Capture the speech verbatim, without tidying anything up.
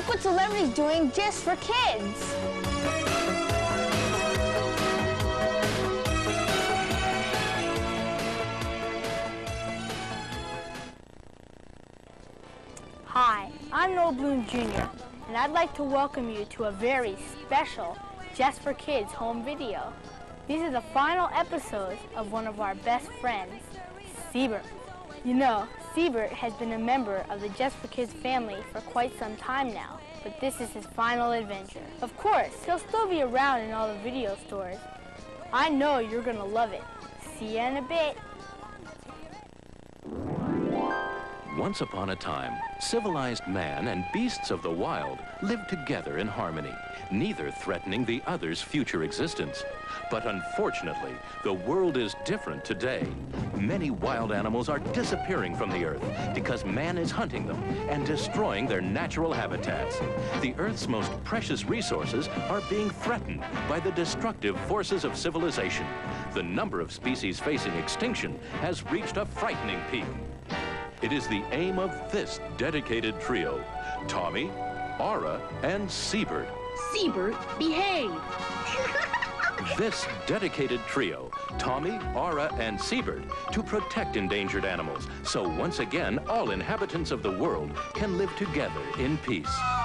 Look what Celebrity's doing just for kids. Hi, I'm Noah Bloom Junior, and I'd like to welcome you to a very special Just for Kids home video. These are the final episodes of one of our best friends, Siebert. You know, Siebert has been a member of the Just for Kids family for quite some time now, but this is his final adventure. Of course, he'll still be around in all the video stores. I know you're gonna love it. See you in a bit. Once upon a time, civilized man and beasts of the wild lived together in harmony, neither threatening the other's future existence. But unfortunately, the world is different today. Many wild animals are disappearing from the earth because man is hunting them and destroying their natural habitats. The earth's most precious resources are being threatened by the destructive forces of civilization. The number of species facing extinction has reached a frightening peak. It is the aim of this dedicated trio, Tommy, Aura, and Siebert. Siebert, behave. This dedicated trio, Tommy, Aura, and Siebert, to protect endangered animals, so once again all inhabitants of the world can live together in peace.